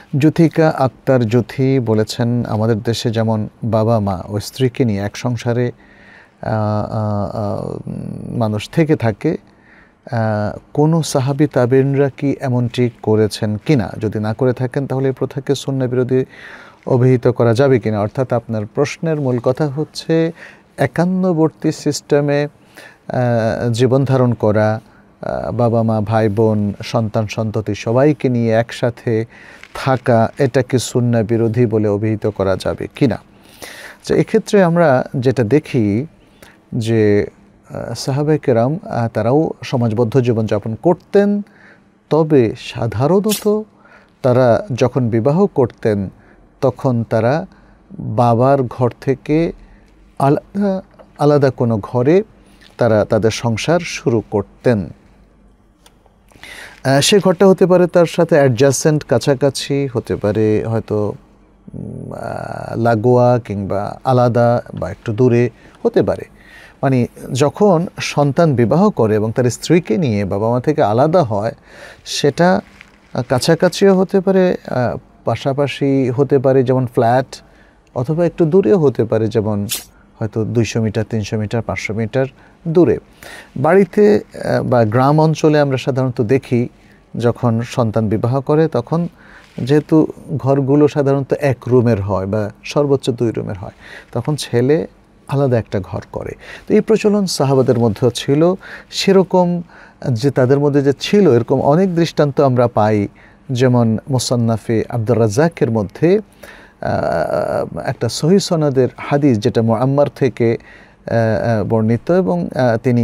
যুথিকা আক্তার যুথি বলেছেন, আমাদের দেশে যেমন বাবা মা ও স্ত্রীকে নিয়ে এক সংসারে মানুষ থেকে থাকে, কোনো সাহাবী তাবেঈনরা কি এমনটি করেছেন কিনা? যদি না করে থাকেন তাহলে এই প্রথাকে সুন্নাহ বিরোধী অভিহিত করা যাবে কিনা? অর্থাৎ আপনার প্রশ্নের মূল কথা হচ্ছে একান্নবর্তী সিস্টেমে জীবন ধারণ করা, বাবা মা ভাই বোন সন্তান সন্ততি সবাইকে নিয়ে একসাথে থাকা, এটাকে সুন্নাহ বিরোধী বলে অভিহিত করা যাবে কিনা? তো এক্ষেত্রে আমরা যেটা দেখি যে সাহাবায়ে কেরাম তারাও সমাজবদ্ধ জীবনযাপন করতেন, তবে সাধারণত তারা যখন বিবাহ করতেন তখন তারা বাবার ঘর থেকে আলাদা আলাদা কোনো ঘরে তারা তাদের সংসার শুরু করতেন। সে ঘরটা হতে পারে তার সাথে অ্যাডজাসেন্ট, কাছাকাছি হতে পারে, হয়তো লাগোয়া কিংবা আলাদা বা একটু দূরে হতে পারে। মানে যখন সন্তান বিবাহ করে এবং তার স্ত্রীকে নিয়ে বাবা মা থেকে আলাদা হয়, সেটা কাছাকাছিও হতে পারে, পাশাপাশি হতে পারে যেমন ফ্ল্যাট, অথবা একটু দূরেও হতে পারে যেমন হয়তো 200 মিটার 300 মিটার 500 মিটার দূরে। বাড়িতে বা গ্রাম অঞ্চলে আমরা সাধারণত দেখি যখন সন্তান বিবাহ করে তখন যেহেতু ঘরগুলো সাধারণত 1 রুমের হয় বা সর্বোচ্চ 2 রুমের হয়, তখন ছেলে আলাদা একটা ঘর করে। তো এই প্রচলন সাহাবাদের মধ্যেও ছিল। সেরকম যে তাদের মধ্যে যে ছিল এরকম অনেক দৃষ্টান্ত আমরা পাই, যেমন মুসান্নাফে আব্দুর রাজ্জাকের মধ্যে একটা সহিহ সনদের হাদিস যেটা মুআম্মার থেকে বর্ণিত এবং তিনি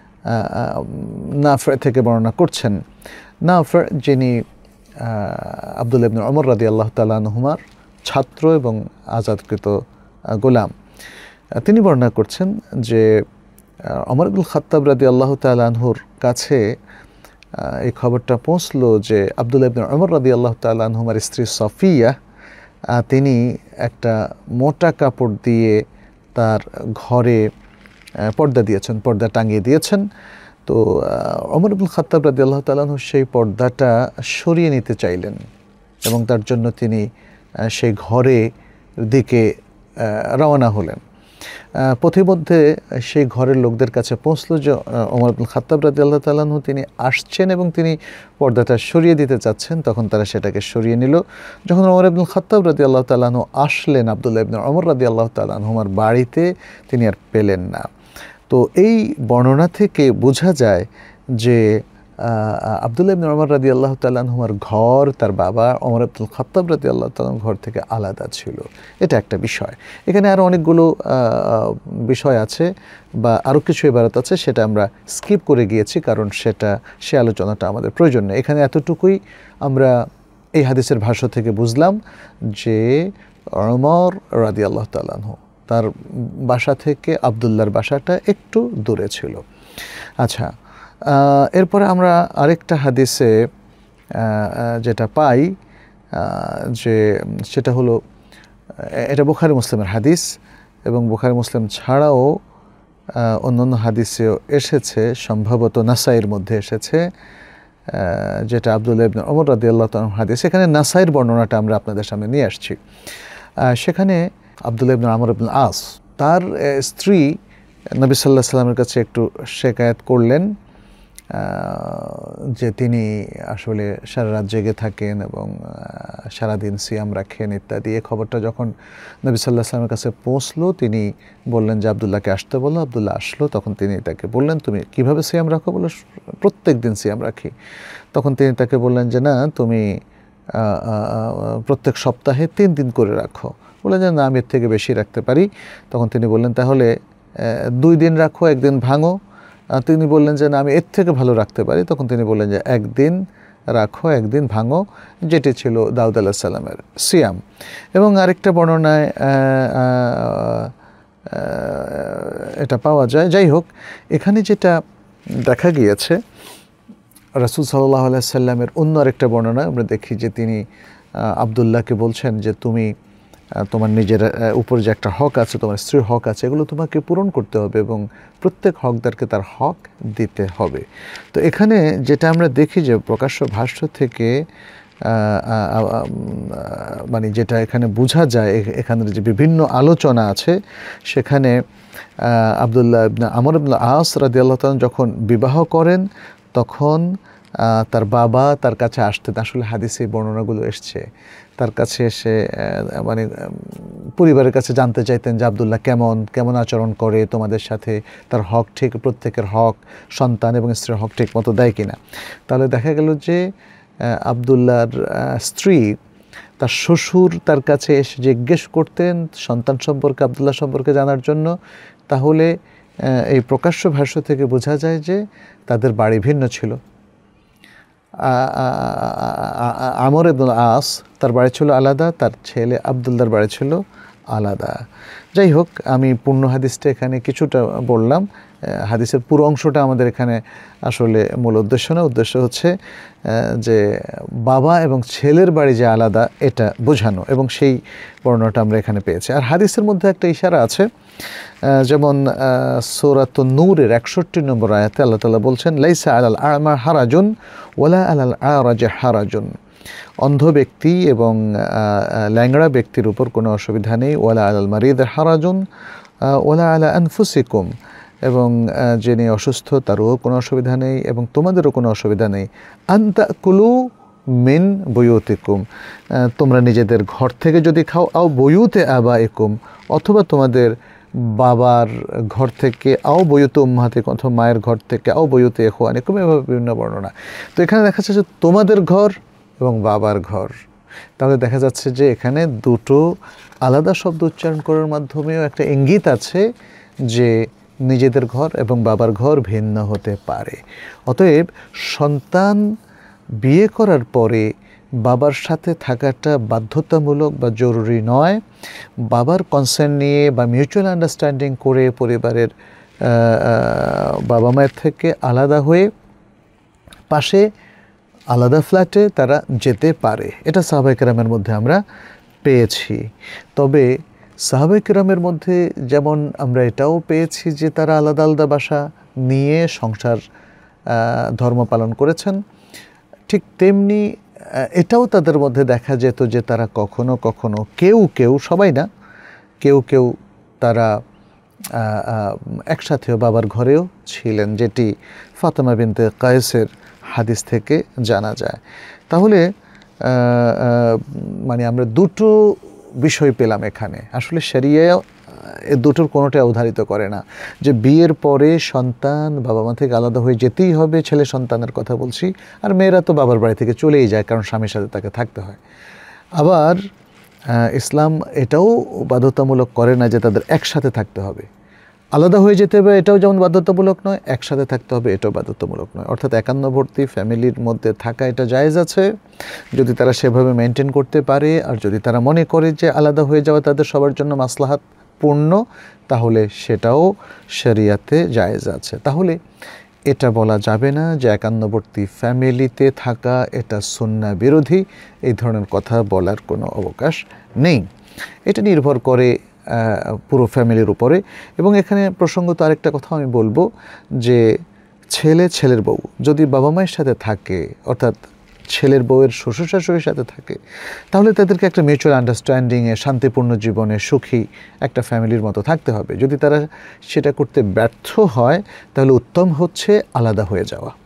নাফে থেকে বর্ণনা করছেন। নাফে যিনি আব্দুল্লাহ ইবনে ওমর রাদিয়াল্লাহু তাআলা আনহুমার ছাত্র এবং আজাদকৃত গোলাম, তিনি বর্ণনা করছেন যে ওমর ইবনুল খাত্তাব রাদিয়াল্লাহু তাআলা আনহুর কাছে এই খবরটা পৌঁছলো যে আব্দুল্লাহ ইবনে ওমর রাদিয়াল্লাহু তাআলা আনহুমার স্ত্রী সফিয়া তিনি একটা মোটা কাপড় দিয়ে তার ঘরে পর্দা দিয়েছেন, পর্দা টাঙিয়ে দিয়েছেন। তো ওমর ইবনুল খাত্তাব রাদিয়াল্লাহু তাআলা আনহু সেই পর্দাটা সরিয়ে নিতে চাইলেন এবং তার জন্য তিনি সেই ঘরে দিকে রওনা হলেন। পথিমধ্যে সেই ঘরের লোকদের কাছে পৌঁছলো যে ওমর ইবনুল খাত্তাব রাদিয়াল্লাহু তাআলা আনহু তিনি আসছেন এবং তিনি পর্দাটা সরিয়ে দিতে চাচ্ছেন। তখন তারা সেটাকে সরিয়ে নিল। যখন ওমর ইবনুল খাত্তাব রাদিয়াল্লাহু তাআলা আনহু আসলেন আব্দুল্লাহ ইবনে ওমর রাদিয়াল্লাহু তাআলা আনহুমার বাড়িতে, তিনি আর পেলেন না। তো এই বর্ণনা থেকে বোঝা যায় যে আব্দুল্লাহ ইবনে ওমর রাদিয়াল্লাহু তাআলা আনহুমার ঘর তার বাবা ওমর ইবনুল খাত্তাব রাদিয়াল্লাহু তাআলা ঘর থেকে আলাদা ছিল। এটা একটা বিষয়। এখানে আরও অনেকগুলো বিষয় আছে বা আরও কিছু ইবারত আছে, সেটা আমরা স্কিপ করে গিয়েছি কারণ সে আলোচনাটা আমাদের প্রয়োজন নেই। এখানে এতটুকুই আমরা এই হাদিসের ভাষ্য থেকে বুঝলাম যে ওমর রাদিয়াল্লাহু তাআলা আনহু তার বাসা থেকে আব্দুল্লাহর বাসাটা একটু দূরে ছিল। আচ্ছা, এরপরে আমরা আরেকটা হাদিসে যেটা পাই যে সেটা হলো, এটা বুখারী মুসলিমের হাদিস এবং বুখারী মুসলিম ছাড়াও অন্যান্য হাদিসেও এসেছে, সম্ভবত নাসাইয়ের মধ্যে এসেছে, যেটা আব্দুল্লাহ ইবনে ওমর রাদিয়াল্লাহু তাআলা হাদিস। এখানে নাসাইয়ের বর্ণনাটা আমরা আপনাদের সামনে নিয়ে আসছি। সেখানে আব্দুল্লাহ ইবনে আমর ইবনে আস তার স্ত্রী নবী সাল্লাল্লাহু আলাইহি ওয়াসাল্লামের কাছে একটু শিকায়াত করলেন যে তিনি আসলে সারা রাত জেগে থাকেন এবং সারাদিন সিয়াম রাখেন ইত্যাদি। এই খবরটা যখন নবী সাল্লাল্লাহু আলাইহি ওয়াসাল্লামের কাছে পৌঁছলো, তিনি বললেন যে আব্দুল্লাহকে আসতে বলো। আব্দুল্লাহ আসলো। তখন তিনি তাকে বললেন, তুমি কিভাবে সিয়াম রাখো? বলে, প্রত্যেক দিন সিয়াম রাখি। তখন তিনি তাকে বললেন যে না, তুমি প্রত্যেক সপ্তাহে 3 দিন করে রাখো। বললেন যে না, আমি এর থেকে বেশি রাখতে পারি। তখন তিনি বললেন তাহলে 2 দিন রাখো, 1 দিন ভাঙো। তিনি বললেন যে না, আমি এর থেকে ভালো রাখতে পারি। তখন তিনি বললেন যে 1 দিন রাখো, 1 দিন ভাঙো, যেটি ছিল দাউদ আলাইহিস সালামের সিয়াম। এবং আরেকটা বর্ণনায় এটা পাওয়া যায়। যাই হোক, এখানে যেটা দেখা গিয়েছে, রাসূল সাল্লাল্লাহু আলাইহি সাল্লামের অন্য আরেকটা বর্ণনায় আমরা দেখি যে তিনি আব্দুল্লাহকে বলছেন যে তুমি তোমার নিজের উপর যে একটা হক আছে, তোমার স্ত্রীর হক আছে, এগুলো তোমাকে পূরণ করতে হবে এবং প্রত্যেক হকদারকে তার হক দিতে হবে। তো এখানে যেটা আমরা দেখি যে প্রকাশ্য ভাষ্য থেকে মানে যেটা এখানে বোঝা যায়, এখানের যে বিভিন্ন আলোচনা আছে সেখানে আব্দুল্লাহ ইবনে আমর ইবনে আস রাদিয়াল্লাহু তাআলা যখন বিবাহ করেন তখন তার বাবা তার কাছে আসতেন। আসলে হাদিসে বর্ণনাগুলো এসছে, তার কাছে এসে মানে পরিবারের কাছে জানতে চাইতেন যে আব্দুল্লাহ কেমন কেমন আচরণ করে তোমাদের সাথে, তার হক ঠিক, প্রত্যেকের হক, সন্তান এবং স্ত্রীর হক ঠিক মতো দেয় কিনা। তাহলে দেখা গেল যে আব্দুল্লাহর স্ত্রী, তার শ্বশুর তার কাছে এসে জিজ্ঞেস করতেন সন্তান সম্পর্কে, আব্দুল্লাহ সম্পর্কে জানার জন্য। তাহলে এই প্রকাশ্য ভাষ্য থেকে বোঝা যায় যে তাদের বাড়ি ভিন্ন ছিল। আমর ইবনে আস তার বাড়ি ছিল আলাদা, তার ছেলে আব্দুল্লাহর বাড়ি ছিল আলাদা। যাই হোক, আমি পূর্ণ হাদিসটা এখানে কিছুটা বললাম, হাদিসের পুরো অংশটা আমাদের এখানে আসলে মূল উদ্দেশ্য না। উদ্দেশ্য হচ্ছে যে বাবা এবং ছেলের বাড়ি যে আলাদা এটা বোঝানো, এবং সেই বর্ণনাটা আমরা এখানে পেয়েছি। আর হাদিসের মধ্যে একটা ইশারা আছে, যেমন সূরাতুন নূরের ৬১ নম্বর আয়াতে আল্লাহ তাআলা বলছেন, লাইসা আলাল আ'মা হারাজুন ওয়ালা আলাল আ'রাজ হারাজুন। অন্ধ ব্যক্তি এবং ল্যাংড়া ব্যক্তির উপর কোনো অসুবিধা নেই। ওয়ালা আলাল মারিদ হারাজুন ওয়ালা আলা আনফুসিকুম, এবং যিনি অসুস্থ তারও কোনো অসুবিধা নেই এবং তোমাদেরও কোনো অসুবিধা নেই। আনতাকুলু মিন বুয়ুতিকুম, তোমরা নিজেদের ঘর থেকে যদি খাও, আও বুয়ুতে আবাইকুম, অথবা তোমাদের বাবার ঘর থেকে, আও বয়ুতে উম্মাহাতিকুম, অথবা মায়ের ঘর থেকে, আও বয়ুতে ইখওয়ানিকুম, এভাবে বিভিন্ন বর্ণনা। তো এখানে দেখা যাচ্ছে যে তোমাদের ঘর এবং বাবার ঘর। তাহলে দেখা যাচ্ছে যে এখানে দুটো আলাদা শব্দ উচ্চারণ করার মাধ্যমেও একটা ইঙ্গিত আছে যে নিজেদের ঘর এবং বাবার ঘর ভিন্ন হতে পারে। অতএব সন্তান বিয়ে করার পরে বাবার সাথে থাকাটা বাধ্যতামূলক বা জরুরি নয়। বাবার কনসেন্ট নিয়ে বা মিউচুয়াল আন্ডারস্ট্যান্ডিং করে পরিবারের বাবা মায়ের থেকে আলাদা হয়ে পাশে আলাদা ফ্ল্যাটে তারা যেতে পারে। এটা সাহাবায়ে কেরামের মধ্যে আমরা পেয়েছি। তবে সাহাবায়ে কেরামের মধ্যে যেমন আমরা এটাও পেয়েছি যে তারা আলাদা আলাদা বাসা নিয়ে সংসার ধর্ম পালন করেছেন, ঠিক তেমনি এটাও তাদের মধ্যে দেখা যেত যে তারা কখনো কখনো কেউ সবাই না, কেউ তারা একসাথেও বাবার ঘরেও ছিলেন, যেটি ফাতেমা বিনতে কায়েসের হাদিস থেকে জানা যায়। তাহলে মানে আমরা দুটো বিষয় পেলাম এখানে। আসলে শরিয়া এ দুটোর কোনোটাই অবধারিত করে না যে বিয়ের পরে সন্তান বাবা মা থেকে আলাদা হয়ে যেতেই হবে, ছেলে সন্তানের কথা বলছি। আর মেয়েরা তো বাবার বাড়ি থেকে চলেই যায়, কারণ স্বামীর সাথে তাকে থাকতে হয়। আবার ইসলাম এটাও বাধ্যতামূলক করে না যে তাদের একসাথে থাকতে হবে। আলাদা হয়ে যেতে হবে এটাও যেমন বাধ্যতামূলক নয়, একসাথে থাকতে হবে এটাও বাধ্যতামূলক নয়। অর্থাৎ একান্নবর্তী ফ্যামিলির মধ্যে থাকা এটা জায়েজ আছে যদি তারা সেভাবে মেনটেন করতে পারে। আর যদি তারা মনে করে যে আলাদা হয়ে যাওয়া তাদের সবার জন্য মাসলাহাত পূর্ণ, তাহলে সেটাও শরিয়াতে জায়েজ আছে। তাহলে এটা বলা যাবে না যে একান্নবর্তী ফ্যামিলিতে থাকা এটা সুন্নাহ বিরোধী, এই ধরনের কথা বলার কোনো অবকাশ নেই। এটা নির্ভর করে পুরো ফ্যামিলির উপরে। এবং এখানে প্রসঙ্গত আরেকটা কথা আমি বলবো যে ছেলের বউ যদি বাবা মায়ের সাথে থাকে, অর্থাৎ ছেলের বউয়ের শ্বশুর শাশুড়ির সাথে থাকে, তাহলে তাদেরকে একটা মিউচুয়াল আন্ডারস্ট্যান্ডিংয়ে শান্তিপূর্ণ জীবনে সুখী একটা ফ্যামিলির মতো থাকতে হবে। যদি তারা সেটা করতে ব্যর্থ হয় তাহলে উত্তম হচ্ছে আলাদা হয়ে যাওয়া।